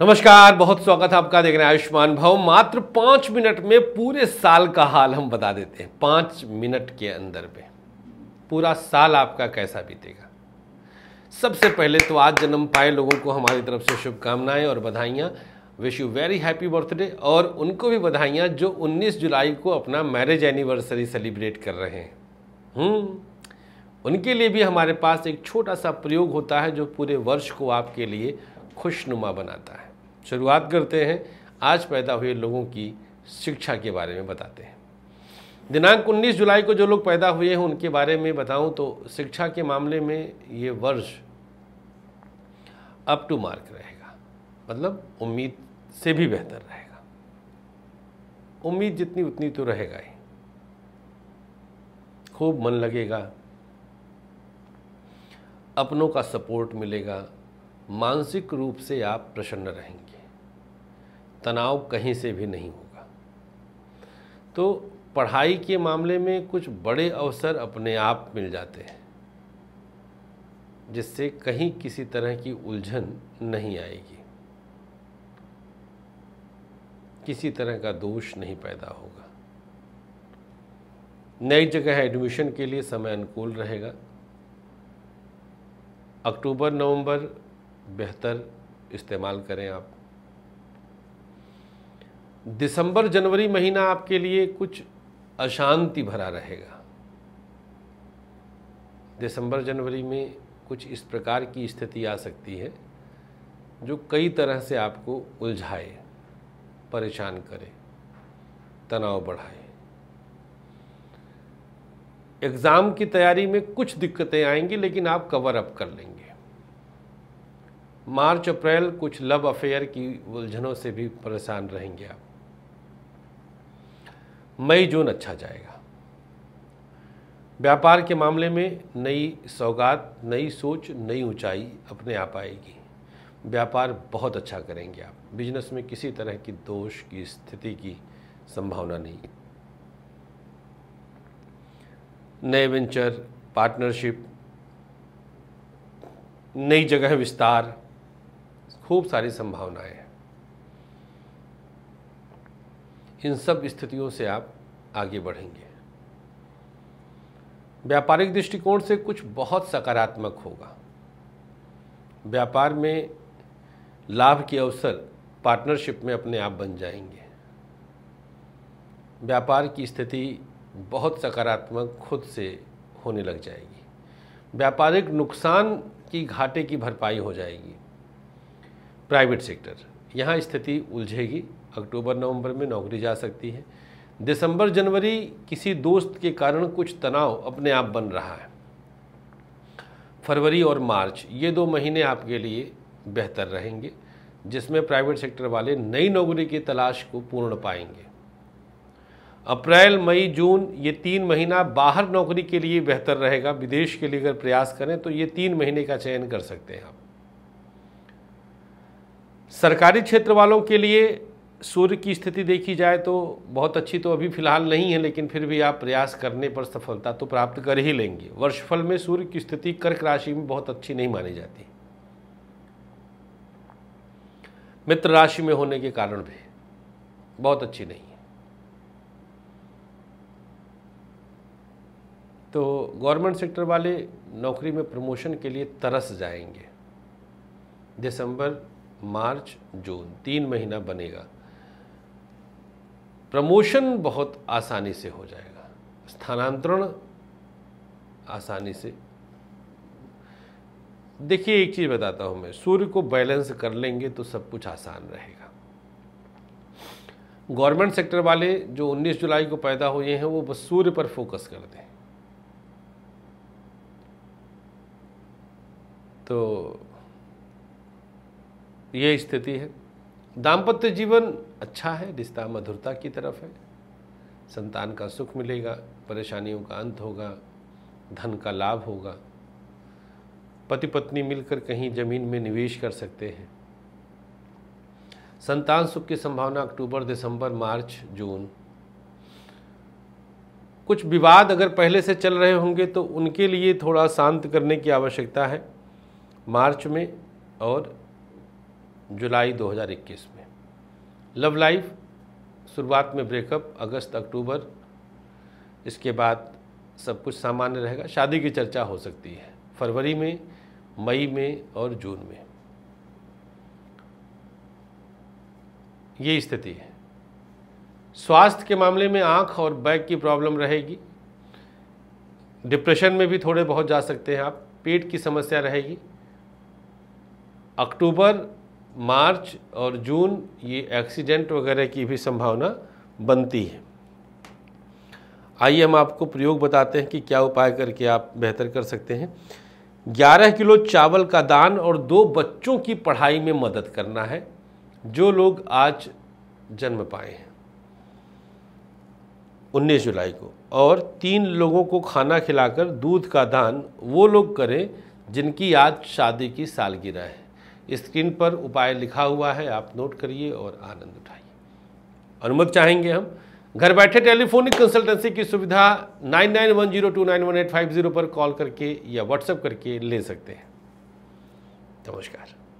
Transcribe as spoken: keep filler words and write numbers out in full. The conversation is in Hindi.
नमस्कार, बहुत स्वागत है आपका। देख रहे हैं आयुष्मान भव। मात्र पाँच मिनट में पूरे साल का हाल हम बता देते हैं। पाँच मिनट के अंदर में पूरा साल आपका कैसा बीतेगा। सबसे पहले तो आज जन्म पाए लोगों को हमारी तरफ से शुभकामनाएं और बधाइयाँ। Wish you very happy birthday. और उनको भी बधाइयाँ जो उन्नीस जुलाई को अपना मैरिज एनिवर्सरी सेलिब्रेट कर रहे हैं। हम्म उनके लिए भी हमारे पास एक छोटा सा प्रयोग होता है जो पूरे वर्ष को आपके लिए खुशनुमा बनाता है। शुरुआत करते हैं। आज पैदा हुए लोगों की शिक्षा के बारे में बताते हैं। दिनांक उन्नीस जुलाई को जो लोग पैदा हुए हैं उनके बारे में बताऊं तो शिक्षा के मामले में ये वर्ष अप टू मार्क रहेगा, मतलब उम्मीद से भी बेहतर रहेगा। उम्मीद जितनी उतनी तो रहेगा ही। खूब मन लगेगा, अपनों का सपोर्ट मिलेगा, मानसिक रूप से आप प्रसन्न रहेंगे, तनाव कहीं से भी नहीं होगा। तो पढ़ाई के मामले में कुछ बड़े अवसर अपने आप मिल जाते हैं जिससे कहीं किसी तरह की उलझन नहीं आएगी, किसी तरह का दोष नहीं पैदा होगा। नई जगह एडमिशन के लिए समय अनुकूल रहेगा। अक्टूबर नवंबर बेहतर इस्तेमाल करें आप। दिसंबर जनवरी महीना आपके लिए कुछ अशांति भरा रहेगा। दिसंबर जनवरी में कुछ इस प्रकार की स्थिति आ सकती है जो कई तरह से आपको उलझाए, परेशान करे, तनाव बढ़ाए। एग्ज़ाम की तैयारी में कुछ दिक्कतें आएंगी लेकिन आप कवर अप कर लेंगे। मार्च अप्रैल कुछ लव अफेयर की उलझनों से भी परेशान रहेंगे आप। मई जून अच्छा जाएगा। व्यापार के मामले में नई सौगात, नई सोच, नई ऊंचाई अपने आप आएगी। व्यापार बहुत अच्छा करेंगे आप। बिजनेस में किसी तरह की दोष की स्थिति की संभावना नहीं। नए वेंचर, पार्टनरशिप, नई जगह विस्तार, खूब सारी संभावनाएं हैं। इन सब स्थितियों से आप आगे बढ़ेंगे। व्यापारिक दृष्टिकोण से कुछ बहुत सकारात्मक होगा। व्यापार में लाभ के अवसर पार्टनरशिप में अपने आप बन जाएंगे। व्यापार की स्थिति बहुत सकारात्मक खुद से होने लग जाएगी। व्यापारिक नुकसान की घाटे की भरपाई हो जाएगी। प्राइवेट सेक्टर, यहाँ स्थिति उलझेगी। अक्टूबर नवंबर में नौकरी जा सकती है। दिसंबर जनवरी किसी दोस्त के कारण कुछ तनाव अपने आप बन रहा है। फरवरी और मार्च ये दो महीने आपके लिए बेहतर रहेंगे जिसमें प्राइवेट सेक्टर वाले नई नौकरी की तलाश को पूर्ण पाएंगे। अप्रैल मई जून ये तीन महीना बाहर नौकरी के लिए बेहतर रहेगा। विदेश के लिए अगर प्रयास करें तो ये तीन महीने का चयन कर सकते हैं आप। सरकारी क्षेत्र वालों के लिए सूर्य की स्थिति देखी जाए तो बहुत अच्छी तो अभी फिलहाल नहीं है, लेकिन फिर भी आप प्रयास करने पर सफलता तो प्राप्त कर ही लेंगे। वर्षफल में सूर्य की स्थिति कर्क राशि में बहुत अच्छी नहीं मानी जाती, मित्र राशि में होने के कारण भी बहुत अच्छी नहीं है। तो गवर्नमेंट सेक्टर वाले नौकरी में प्रमोशन के लिए तरस जाएंगे। दिसंबर मार्च जून तीन महीना बनेगा। प्रमोशन बहुत आसानी से हो जाएगा। स्थानांतरण आसानी से। देखिए एक चीज़ बताता हूं मैं, सूर्य को बैलेंस कर लेंगे तो सब कुछ आसान रहेगा। गवर्नमेंट सेक्टर वाले जो उन्नीस जुलाई को पैदा हुए हैं वो बस सूर्य पर फोकस कर दें तो ये स्थिति है। दाम्पत्य जीवन अच्छा है, रिश्ता मधुरता की तरफ है। संतान का सुख मिलेगा, परेशानियों का अंत होगा, धन का लाभ होगा। पति पत्नी मिलकर कहीं जमीन में निवेश कर सकते हैं। संतान सुख की संभावना अक्टूबर दिसंबर मार्च जून। कुछ विवाद अगर पहले से चल रहे होंगे तो उनके लिए थोड़ा शांत करने की आवश्यकता है मार्च में और जुलाई दो हज़ार इक्कीस में। लव लाइफ शुरुआत में ब्रेकअप, अगस्त अक्टूबर, इसके बाद सब कुछ सामान्य रहेगा। शादी की चर्चा हो सकती है फरवरी में, मई में और जून में। ये स्थिति है। स्वास्थ्य के मामले में आंख और बैक की प्रॉब्लम रहेगी। डिप्रेशन में भी थोड़े बहुत जा सकते हैं आप। पेट की समस्या रहेगी। अक्टूबर, मार्च और जून ये एक्सीडेंट वगैरह की भी संभावना बनती है। आइए हम आपको प्रयोग बताते हैं कि क्या उपाय करके आप बेहतर कर सकते हैं। ग्यारह किलो चावल का दान और दो बच्चों की पढ़ाई में मदद करना है जो लोग आज जन्म पाए हैं उन्नीस जुलाई को, और तीन लोगों को खाना खिलाकर दूध का दान वो लोग करें जिनकी आज शादी की सालगिरह है। स्क्रीन पर उपाय लिखा हुआ है, आप नोट करिए और आनंद उठाइए। अनुमति चाहेंगे हम घर बैठे टेलीफोनिक कंसल्टेंसी की सुविधा nine nine one zero two nine one eight five zero पर कॉल करके या व्हाट्सएप करके ले सकते हैं। नमस्कार।